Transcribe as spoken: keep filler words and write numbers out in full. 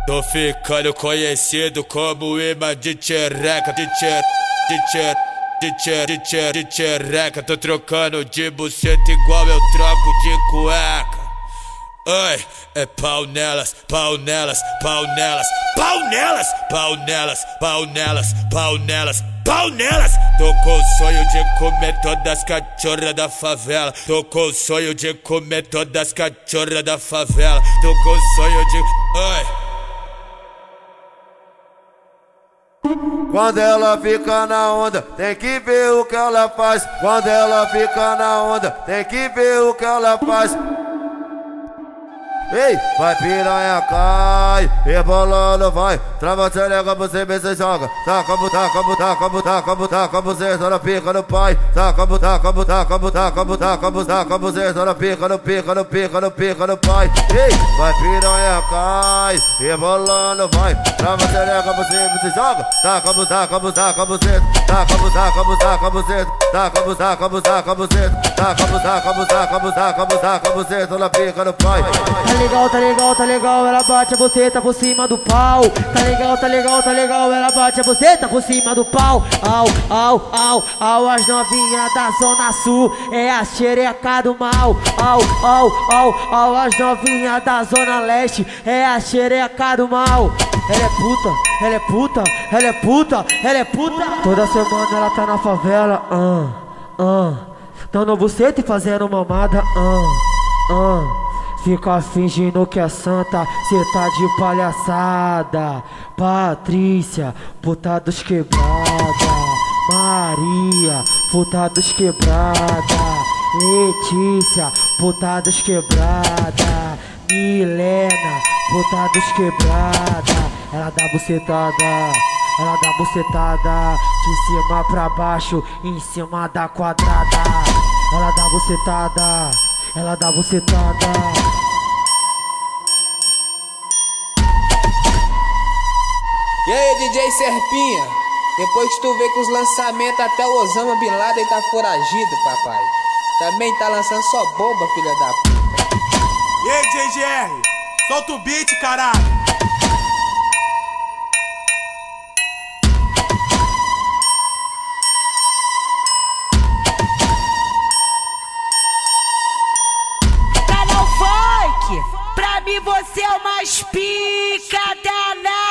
Tô ficando conhecido como imã de tchereca, de tcher, de tcher, de tcher, de tcher, de tchereca. Tô trocando de buceta igual eu troco de cueca. Oi, é pau nelas, pau nelas, pau nelas, pau nelas, pau nelas, pau nelas, pau nelas, pau nelas. Tô com o sonho de comer todas as cachorras da favela. Tô com o sonho de comer todas as cachorras da favela. Tô com o sonho de... Oi. Quando ela fica na onda, tem que ver o que ela faz. Quando ela fica na onda, tem que ver o que ela faz. Ei, vai piranha, cai, rebolando, vai. Trava a xereca, você vê se joga. Taca, taca, taca, taca, taca, você na pica no pai. Taca, taca, taca, taca, taca, taca, você na pica no pica no pica no pica no pai. Ei, vai piranha, cai, rebolando, vai. Trava a xereca, você vê se joga. Taca, taca, taca, você. Taca, taca, taca, você. Taca, taca, taca, você. Taca, taca, taca, taca, taca, você na pica no pai. Tá legal, tá legal, tá legal, ela bate a buceta por cima do pau. Tá legal, tá legal, tá legal, ela bate a buceta por cima do pau. Au, au, au, au, as novinhas da Zona Sul é a xereca do mal. Au, au, au, au, as novinhas da Zona Leste é a xereca do mal. Ela é puta, ela é puta, ela é puta, ela é puta. Toda semana ela tá na favela, ah, ah, dando buceta e fazendo mamada, ah, ah. Fica fingindo que é santa, cê tá de palhaçada. Patrícia, puta dos quebrada. Maria, puta dos quebrada. Letícia, puta dos quebrada. Milena, puta dos quebrada. Ela dá bucetada, ela dá bucetada de cima pra baixo, em cima da quadrada. Ela dá bucetada, ela dá bucetada. E aí, D J Serpinha? Depois que tu vê com os lançamentos até o Osama Bin Laden tá foragido, papai. Também tá lançando só bomba, filha da puta. E aí, J G R? Solta o beat, caralho! Pra mim você é o mais pica danado.